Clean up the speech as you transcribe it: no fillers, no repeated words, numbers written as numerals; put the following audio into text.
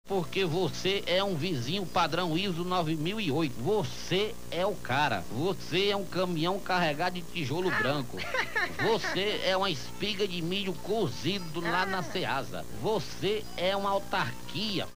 porque você é um vizinho padrão ISO 9008. Você é o cara. Você é um caminhão carregado de tijolo branco. Você é uma espiga de milho cozido lá na Ceasa. Você é uma autarquia.